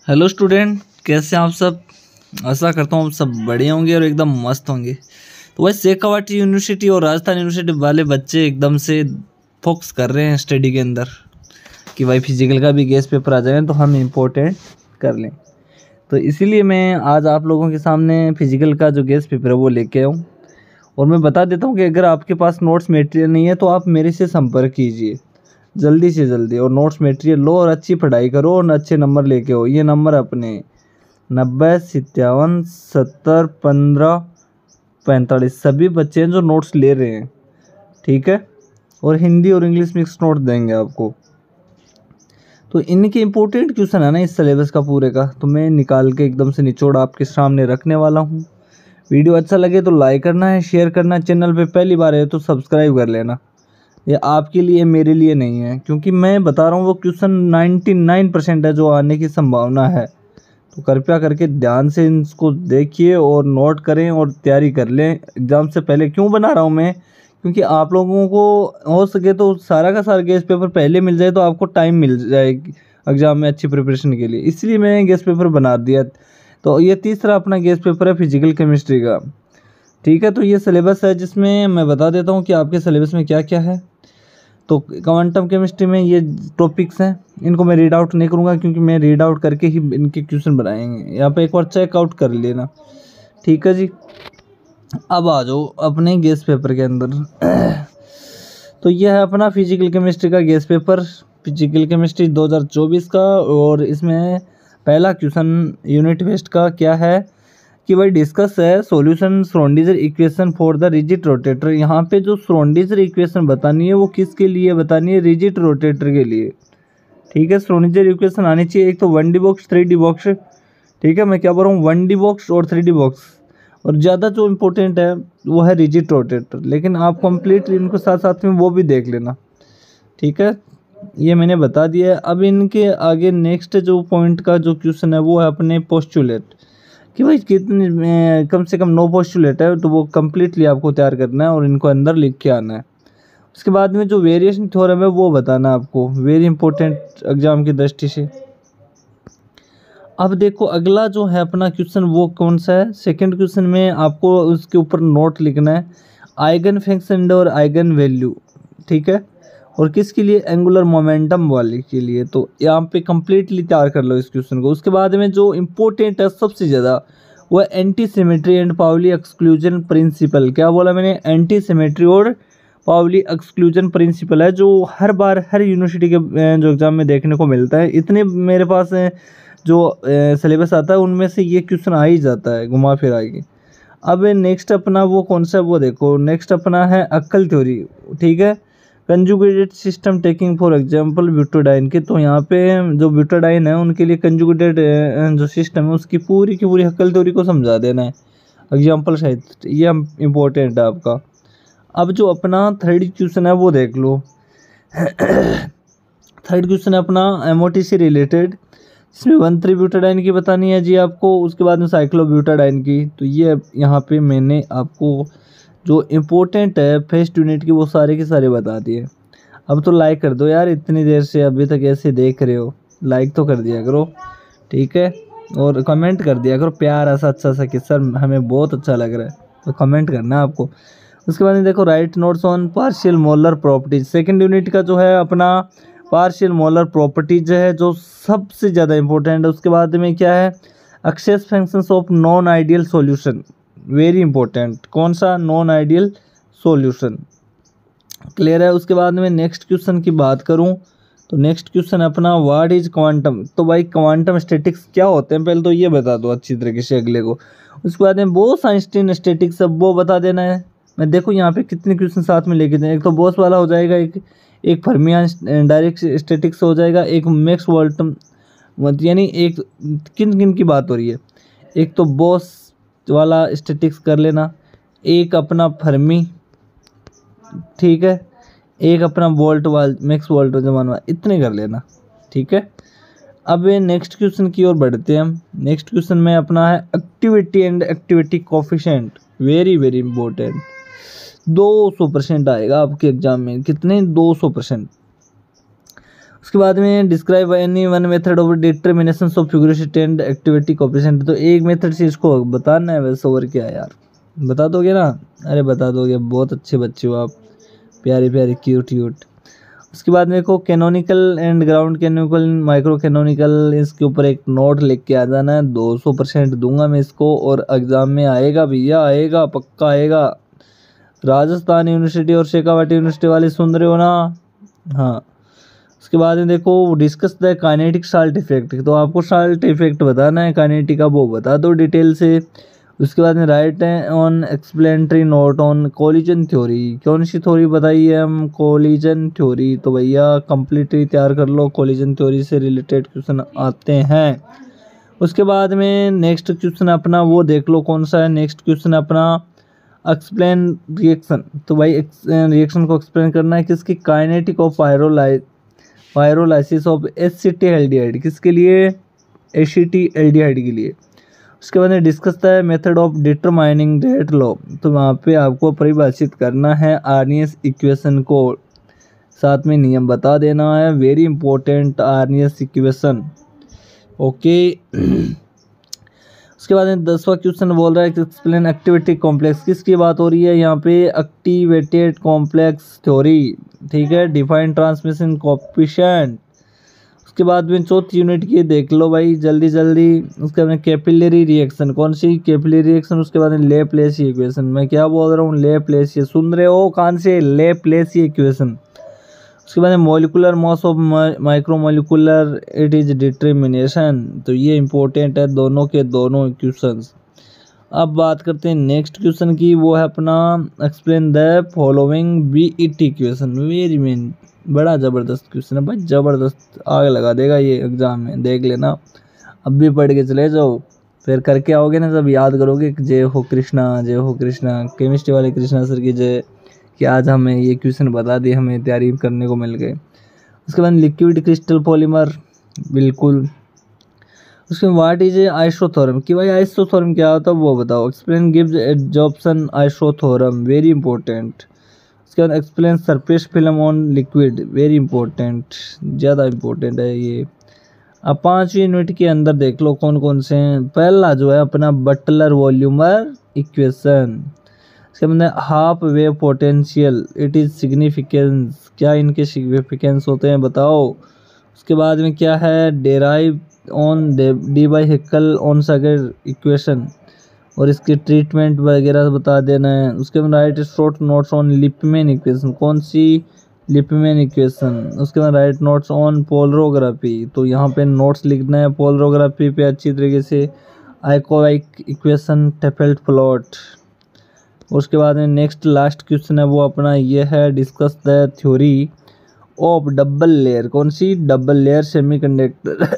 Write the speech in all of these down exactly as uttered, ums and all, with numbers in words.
Hello student, कैसे हैं आप सब। आशा करता हूँ आप सब बढ़िया होंगे और एकदम मस्त होंगे। तो वही शेखावाटी यूनिवर्सिटी और राजस्थान यूनिवर्सिटी वाले बच्चे एकदम से फोकस कर रहे हैं स्टडी के अंदर कि भाई फिजिकल का भी गेस्ट पेपर आ जाए तो हम इम्पोर्टेंट कर लें। तो इसीलिए मैं आज आप लोगों के सामने फिजिकल का जो गेस्ट पेपर है वो लेके आऊँ। और मैं बता देता हूँ कि अगर आपके पास नोट्स मटेरियल नहीं है तो आप मेरे से संपर्क कीजिए जल्दी से जल्दी, और नोट्स मटेरियल लो और अच्छी पढ़ाई करो और अच्छे नंबर लेके हो। ये नंबर अपने नब्बे सत्तावन सत्तर पंद्रह पैंतालीस सभी बच्चे हैं जो नोट्स ले रहे हैं, ठीक है। और हिंदी और इंग्लिश मिक्स नोट देंगे आपको। तो इनके इम्पोर्टेंट क्वेश्चन है ना इस सिलेबस का पूरे का, तो मैं निकाल के एकदम से निचोड़ आपके सामने रखने वाला हूँ। वीडियो अच्छा लगे तो लाइक करना है, शेयर करना, चैनल पे पहली बार है तो सब्सक्राइब कर लेना। ये आपके लिए मेरे लिए नहीं है, क्योंकि मैं बता रहा हूँ वो क्वेश्चन निन्यानवे परसेंट है जो आने की संभावना है। तो कृपया करके ध्यान से इसको देखिए और नोट करें और तैयारी कर लें एग्ज़ाम से पहले। क्यों बना रहा हूँ मैं, क्योंकि आप लोगों को हो सके तो सारा का सारा गेस्ट पेपर पहले मिल जाए तो आपको टाइम मिल जाएगी एग्ज़ाम में अच्छी प्रिपरेशन के लिए, इसलिए मैंने गेस्ट पेपर बना दिया। तो ये तीसरा अपना गेस्ट पेपर है फिजिकल केमिस्ट्री का, ठीक है। तो ये सिलेबस है जिसमें मैं बता देता हूँ कि आपके सिलेबस में क्या क्या है। तो क्वांटम केमिस्ट्री में ये टॉपिक्स हैं, इनको मैं रीड आउट नहीं करूँगा क्योंकि मैं रीड आउट करके ही इनके क्वेश्चन बनाएंगे। यहाँ पे एक बार चेकआउट कर लेना, ठीक है जी। अब आ जाओ अपने गेस्ट पेपर के अंदर। तो यह है अपना फिजिकल केमिस्ट्री का गेस्ट पेपर, फिजिकल केमिस्ट्री दो हज़ार चौबीस का। और इसमें पहला क्वेश्चन यूनिट टेस्ट का क्या है कि भाई डिस्कस है solution Schrodinger equation for the rigid rotor. यहाँ पे जो श्रोडिंगर इक्वेशन बतानी है वो किसके लिए बतानी है, रिजिड रोटेटर के लिए, ठीक है। श्रोडिंगर इक्वेशन आनी चाहिए एक तो one D box three D box, ठीक है। मैं क्या बोल रहा हूँ, वन डी बॉक्स और थ्री डी बॉक्स। और ज़्यादा जो इम्पोर्टेंट है वो है रिजिड रोटेटर, लेकिन आप कंप्लीटली इनको साथ साथ में वो भी देख लेना, ठीक है। ये मैंने बता दिया है। अब इनके आगे नेक्स्ट जो पॉइंट का जो क्वेश्चन है वो है अपने पोस्टुलेट, कि भाई कितने कम से कम नौ पोस्टुलेट है तो वो कम्प्लीटली आपको तैयार करना है और इनको अंदर लिख के आना है। उसके बाद में जो वेरिएशन थ्योरम है वो बताना आपको, वेरी इंपॉर्टेंट एग्जाम की दृष्टि से। अब देखो अगला जो है अपना क्वेश्चन वो कौन सा है, सेकंड क्वेश्चन में आपको उसके ऊपर नोट लिखना है आइगन फंक्शन और आइगन वैल्यू, ठीक है। और किसके लिए, एंगुलर मोमेंटम वाले के लिए। तो यहाँ पे कम्प्लीटली तैयार कर लो इस क्वेश्चन को। उसके बाद में जो इम्पोर्टेंट है सबसे ज़्यादा वो है anti symmetry and Pauli exclusion principle. क्या बोला मैंने, एंटी सिमेट्री और पाउली एक्सक्लूजन प्रिंसिपल है जो हर बार हर यूनिवर्सिटी के जो एग्ज़ाम में देखने को मिलता है। इतने मेरे पास जो सिलेबस आता है उनमें से ये क्वेश्चन आ ही जाता है घुमा फिरा के। अब नेक्स्ट अपना वो कौन सा वो देखो, नेक्स्ट अपना है अक्कल थ्योरी, ठीक है। Conjugated system taking for example butadiene के। तो यहाँ पे जो ब्यूटाडाइन है उनके लिए कंजुगेटेड जो सिस्टम है उसकी पूरी की पूरी अक्कल थ्योरी को समझा देना है एग्जांपल सहित, ये इम्पोर्टेंट है आपका। अब जो अपना थर्ड क्वेश्चन है वो देख लो। थर्ड क्वेश्चन है अपना एमओटी से रिलेटेड, इसमें वन थ्री ब्यूटाडाइन की बतानी है जी आपको। उसके बाद में साइक्लोब्यूटाडाइन की। तो ये यहाँ पे मैंने आपको जो इम्पोर्टेंट है फर्स्ट यूनिट की वो सारे के सारे बता दिए। अब तो लाइक कर दो यार, इतनी देर से अभी तक ऐसे देख रहे हो, लाइक तो कर दिया करो, ठीक है। और कमेंट कर दिया करो प्यार ऐसा अच्छा सा कि सर हमें बहुत अच्छा लग रहा है, तो कमेंट करना आपको। उसके बाद में देखो write notes on partial molar properties, second unit का जो है अपना पार्शियल मोलर प्रॉपर्टीज है जो सबसे ज़्यादा इंपॉर्टेंट है। उसके बाद में क्या है, excess functions of non ideal solution, very important. कौन सा, नॉन आइडियल सॉल्यूशन, क्लियर है। उसके बाद में नेक्स्ट क्वेश्चन की बात करूं तो नेक्स्ट क्वेश्चन अपना व्हाट इज क्वांटम। तो भाई क्वांटम स्टैटिक्स क्या होते हैं पहले तो ये बता दो अच्छी तरीके से अगले को। उसके बाद में बोस आइंस्टीन स्टैटिक्स सब वो बता देना है। मैं देखो यहाँ पे कितने क्वेश्चन साथ में लेके जाए, एक तो बोस वाला हो जाएगा, एक एक फर्मियान डायरेक्ट स्टैटिक्स हो जाएगा, एक मैक्स बोल्टन, यानी एक किन किन की बात हो रही है, एक तो बोस वाला स्टैटिक्स कर लेना, एक अपना फर्मी, ठीक है, एक अपना वोल्ट वाल मैक्स वोल्ट जमाना, इतने कर लेना, ठीक है। अब नेक्स्ट क्वेश्चन की ओर बढ़ते हैं हम। नेक्स्ट क्वेश्चन में अपना है activity and activity coefficient, very very important. दो सौ परसेंट आएगा आपके एग्जाम में, कितने, दो सौ परसेंट। उसके बाद में describe any one method of determination of fugacity and activity coefficient. तो एक मेथड से इसको बताना है वैसे, और क्या है यार, बता दोगे ना? अरे बता दोगे, बहुत अच्छे बच्चे हो आप, प्यारे प्यारे क्यूट क्यूट। उसके बाद मेरे को canonical and grand canonical micro canonical, इसके ऊपर एक नोट लिख के आ जाना है। दो सौ परसेंट दूंगा मैं इसको, और एग्ज़ाम में आएगा भैया, आएगा पक्का आएगा। राजस्थान यूनिवर्सिटी और शेखावाटी यूनिवर्सिटी वाले सुन रहे हो ना? हाँ। उसके बाद में देखो discuss the kinetic salt effect, तो आपको साल्ट इफेक्ट बताना है, काइनेटिक का वो बता दो डिटेल से। उसके बाद में write on explanatory note on collision theory, कौन सी थ्योरी बताई है हम? Collision theory. तो भैया कंप्लीटली तैयार कर लो, कोलिजन थ्योरी से रिलेटेड क्वेश्चन आते हैं। उसके बाद में नेक्स्ट क्वेश्चन अपना वो देख लो कौन सा है। नेक्स्ट क्वेश्चन अपना एक्सप्लेन रिएक्शन। तो भाई रिएक्शन को एक्सप्लेन करना है किसकी? Kinetic of pyrolyse pyrolysis of acetaldehyde, किसके लिए? एसिटिल्डिहाइड के लिए। उसके बाद में discuss the method of determining rate law, तो वहाँ पे आपको परिभाषित करना है आर्नियस इक्वेशन को, साथ में नियम बता देना है। Very important Arrhenius equation, okay. उसके बाद में दसवां क्वेश्चन बोल रहा है कि एक्सप्लेन एक्टिविटी कॉम्प्लेक्स, किसकी बात हो रही है यहाँ पे? एक्टिवेटेड कॉम्प्लेक्स थ्योरी, ठीक है। Define transmission coefficient. उसके बाद में चौथी यूनिट की देख लो भाई जल्दी जल्दी। उसके बाद में कैपिलरी रिएक्शन, कौन सी? Capillary reaction. उसके बाद में लेप्लेसी इक्वेशन, मैं क्या बोल रहा हूँ? लेप्लेसी, सुन रहे हो कान से? Laplace equation. उसके बाद में molecular mass of micromolecular it is determination, तो ये इंपॉर्टेंट है दोनों के दोनों इक्वेशंस। अब बात करते हैं नेक्स्ट क्वेश्चन की, वो है अपना explain the following B it equation. Very main बड़ा ज़बरदस्त क्वेश्चन है भाई, ज़बरदस्त, आग लगा देगा ये एग्ज़ाम में, देख लेना। अब भी पढ़ के चले जाओ, फिर करके आओगे ना जब याद करोगे कि जय हो कृष्णा, जय हो कृष्णा, केमिस्ट्री वाले कृष्णा सर की जय, कि आज हमें ये क्वेश्चन बता दिए, हमें तैयारी करने को मिल गए। उसके बाद लिक्विड क्रिस्टल पॉलीमर, बिल्कुल। उसके बाद व्हाट इज ए आइसोथोरम, कि भाई आइसोथोरम क्या होता है वो बताओ। एक्सप्लेन गिव्स एडजॉर्प्शन आइसोथोरम, वेरी इंपॉर्टेंट। उसके बाद explain surface film on liquid, very important, ज़्यादा इंपॉर्टेंट है ये। अब पाँचवीं यूनिट के अंदर देख लो कौन कौन से हैं। पहला जो है अपना बटलर वॉल्यूमर इक्वेशन। इसके बाद half wave potential, it is significance, क्या इनके सिग्निफिकेंस होते हैं बताओ। उसके बाद में क्या है? Derive on Debye Huckel Onsager equation, और इसके ट्रीटमेंट वगैरह बता देना है। उसके बाद write short notes on Lippmann equation, कौन सी? Lipman equation. उसके बाद राइट नोट्स ऑन पोलरोग्राफी, तो यहाँ पे नोट्स लिखना है पोलरोग्राफी पे अच्छी तरीके से। Ilkovic equation, Tafel plot. उसके बाद में नेक्स्ट लास्ट क्वेश्चन है वो अपना ये है, discuss the theory of double layer, कौन सी? Double layer semiconductor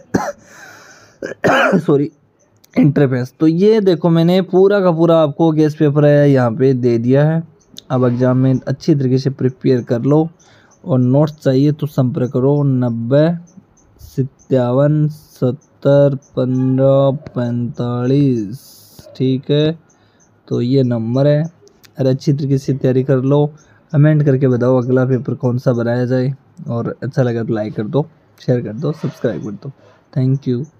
sorry interface. तो ये देखो मैंने पूरा का पूरा आपको गेस पेपर है यहाँ पे दे दिया है। अब एग्जाम में अच्छी तरीके से प्रिपेयर कर लो, और नोट्स चाहिए तो संपर्क करो नब्बे सत्तावन सत्तर पंद्रह पैंतालीस, ठीक है। तो ये नंबर है, अरे अच्छी तरीके से तैयारी कर लो। कमेंट करके बताओ अगला पेपर कौन सा बनाया जाए, और अच्छा लगा तो लाइक कर दो, शेयर कर दो, सब्सक्राइब कर दो। Thank you.